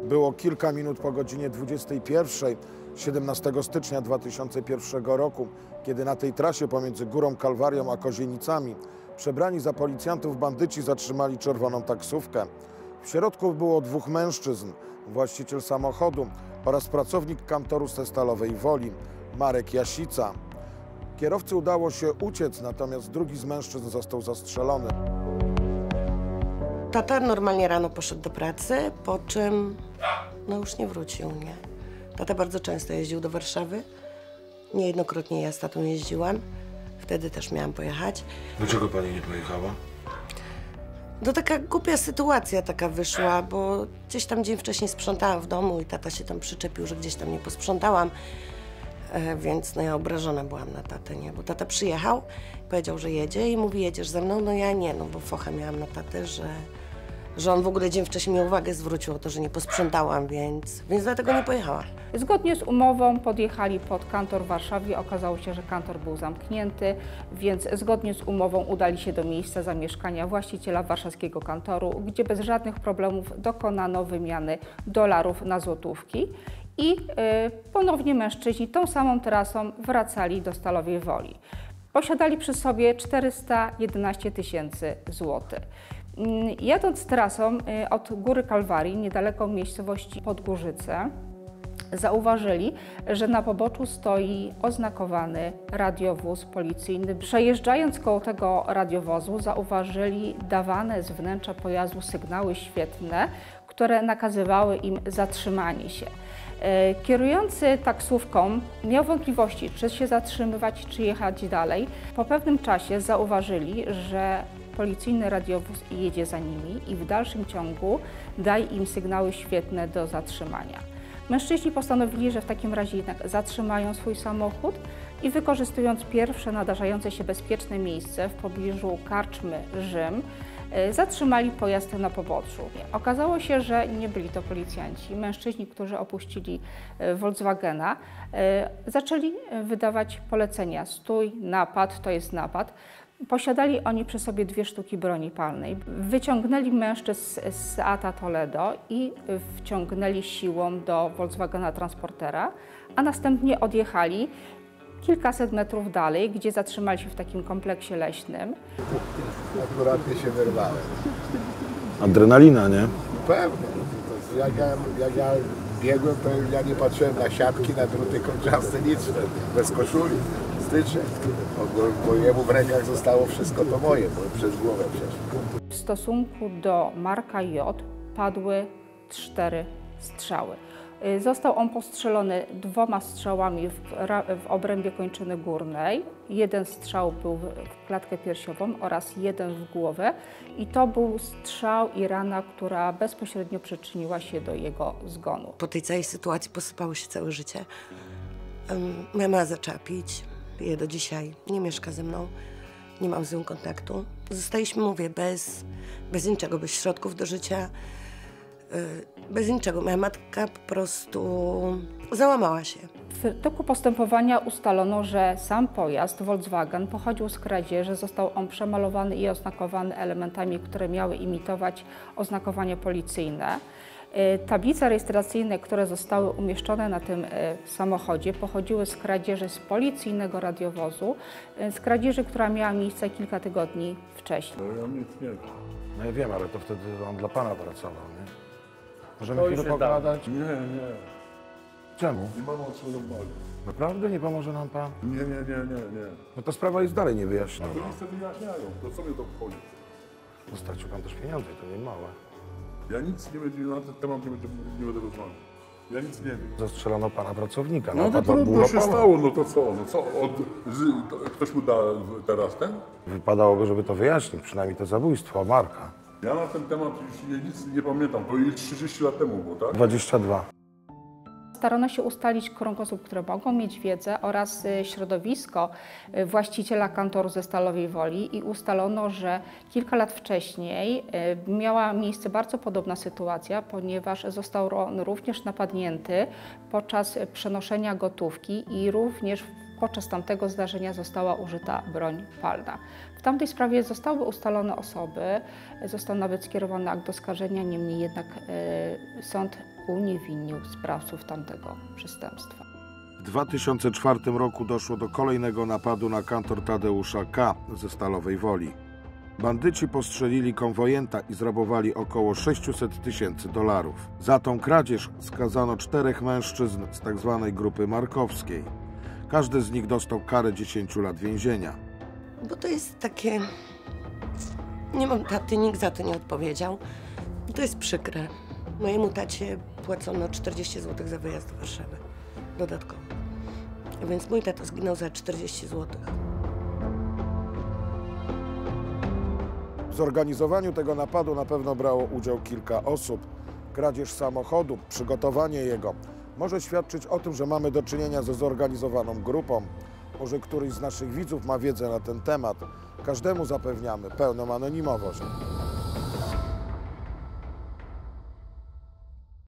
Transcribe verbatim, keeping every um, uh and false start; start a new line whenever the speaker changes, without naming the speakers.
Było kilka minut po godzinie dwudziestej pierwszej, siedemnastego stycznia dwa tysiące pierwszego roku, kiedy na tej trasie pomiędzy Górą Kalwarią a Kozienicami przebrani za policjantów bandyci zatrzymali czerwoną taksówkę. W środku było dwóch mężczyzn, właściciel samochodu oraz pracownik kantoru ze Stalowej Woli, Marek Jasica. Kierowcy udało się uciec, natomiast drugi z mężczyzn został zastrzelony.
Tata normalnie rano poszedł do pracy, po czym no już nie wrócił, nie. Tata bardzo często jeździł do Warszawy. Niejednokrotnie ja z tatą jeździłam. Wtedy też miałam pojechać.
Dlaczego pani nie pojechała?
No taka głupia sytuacja taka wyszła, bo gdzieś tam dzień wcześniej sprzątałam w domu i tata się tam przyczepił, że gdzieś tam nie posprzątałam. E, więc no ja obrażona byłam na tatę, nie? Bo tata przyjechał, powiedział, że jedzie i mówi, jedziesz ze mną? No ja nie, no bo focha miałam na tatę, że, że on w ogóle dzień wcześniej mi uwagę zwrócił o to, że nie posprzątałam, więc, więc dlatego nie pojechałam.
Zgodnie z umową podjechali pod kantor w Warszawie. Okazało się, że kantor był zamknięty, więc zgodnie z umową udali się do miejsca zamieszkania właściciela warszawskiego kantoru, gdzie bez żadnych problemów dokonano wymiany dolarów na złotówki i y, ponownie mężczyźni tą samą trasą wracali do Stalowej Woli. Posiadali przy sobie czterysta jedenaście tysięcy złotych. Jadąc trasą y, od Góry Kalwarii, niedaleko miejscowości Podgórzyce, zauważyli, że na poboczu stoi oznakowany radiowóz policyjny. Przejeżdżając koło tego radiowozu zauważyli dawane z wnętrza pojazdu sygnały świetlne, które nakazywały im zatrzymanie się. Kierujący taksówką miał wątpliwości, czy się zatrzymywać, czy jechać dalej. Po pewnym czasie zauważyli, że policyjny radiowóz jedzie za nimi i w dalszym ciągu daje im sygnały świetlne do zatrzymania. Mężczyźni postanowili, że w takim razie jednak zatrzymają swój samochód i wykorzystując pierwsze nadarzające się bezpieczne miejsce w pobliżu karczmy Rzym, zatrzymali pojazd na poboczu. Okazało się, że nie byli to policjanci. Mężczyźni, którzy opuścili Volkswagena, zaczęli wydawać polecenia: stój, napad, to jest napad. Posiadali oni przy sobie dwie sztuki broni palnej. Wyciągnęli mężczyzn z Seata Toledo i wciągnęli siłą do Volkswagena Transportera, a następnie odjechali kilkaset metrów dalej, gdzie zatrzymali się w takim kompleksie leśnym.
Akuratnie się wyrwałem.
Adrenalina, nie?
Pewnie. Jak ja, jak ja biegłem, to ja nie patrzyłem na siatki, na druty kolczaste, nic. Bez koszuli, styczek. Bo, bo jemu w rękach zostało wszystko to moje, bo przez głowę przeszło.
W stosunku do Marka J. padły cztery strzały. Został on postrzelony dwoma strzałami w, w obrębie kończyny górnej. Jeden strzał był w klatkę piersiową oraz jeden w głowę. I to był strzał i rana, która bezpośrednio przyczyniła się do jego zgonu.
Po tej całej sytuacji posypało się całe życie. Um, moja mama zaczęła pić, pije do dzisiaj, nie mieszka ze mną, nie mam z nią kontaktu. Zostaliśmy, mówię, bez, bez niczego, bez środków do życia. Bez niczego. Moja matka po prostu załamała się.
W toku postępowania ustalono, że sam pojazd Volkswagen pochodził z kradzieży. Został on przemalowany i oznakowany elementami, które miały imitować oznakowanie policyjne. Tablice rejestracyjne, które zostały umieszczone na tym samochodzie, pochodziły z kradzieży z policyjnego radiowozu, z kradzieży, która miała miejsce kilka tygodni wcześniej.
No ja nic nie wiem.
No ja wiem, ale to wtedy on dla pana pracował, nie? Możemy
To
chwilę
już się
pogadać?
Nie, nie.
Czemu?
Nie mam o co rozmawiać.
Naprawdę nie pomoże nam pan?
Nie, nie, nie, nie, nie.
No to sprawa jest dalej niewyjaśniona.
To nic nie wyjaśniają. To co mnie to obchodzi?
Dostarczył pan też pieniądze, to nie małe.
Ja nic nie będzie, na ten temat nie będę, nie będę rozmawiał. Ja nic nie wiem.
Zastrzelono pana pracownika.
No to
Napad był
trudno
na
się
pana.
stało, no to co? No co? Od, z, to, ktoś mu da teraz ten?
Wypadałoby, żeby to wyjaśnić, przynajmniej to zabójstwo Marka.
Ja na ten temat już nie, nic nie pamiętam. To już trzydzieści lat temu było, tak?
dwadzieścia dwa.
Starano się ustalić krąg osób, które mogą mieć wiedzę oraz środowisko właściciela kantoru ze Stalowej Woli i ustalono, że kilka lat wcześniej miała miejsce bardzo podobna sytuacja, ponieważ został on również napadnięty podczas przenoszenia gotówki i również w podczas tamtego zdarzenia została użyta broń palna. W tamtej sprawie zostały ustalone osoby, został nawet skierowany akt oskarżenia, niemniej jednak y, sąd uniewinnił sprawców tamtego przestępstwa.
W dwa tysiące czwartym roku doszło do kolejnego napadu na kantor Tadeusza K. ze Stalowej Woli. Bandyci postrzelili konwojenta i zrabowali około sześćset tysięcy dolarów. Za tą kradzież skazano czterech mężczyzn z tzw. grupy markowskiej. Każdy z nich dostał karę dziesięciu lat więzienia.
Bo to jest takie... Nie mam taty, nikt za to nie odpowiedział. To jest przykre. Mojemu tacie płacono czterdzieści złotych za wyjazd do Warszawy. Dodatkowo. A więc mój tata zginął za czterdzieści złotych.
W zorganizowaniu tego napadu na pewno brało udział kilka osób. Kradzież samochodu, przygotowanie jego może świadczyć o tym, że mamy do czynienia ze zorganizowaną grupą. Może któryś z naszych widzów ma wiedzę na ten temat. Każdemu zapewniamy pełną anonimowość.